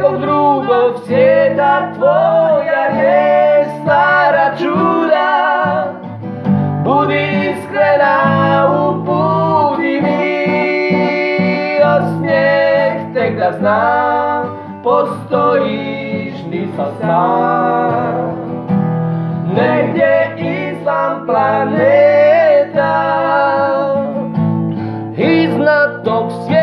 nekog drugog svijeta, tvoja je stara čuda. Budi iskrena, uputi mi osmijeh, tek da znam, postojiš, nisam sam. Negdje izvan planeta, iznad tog svijeta,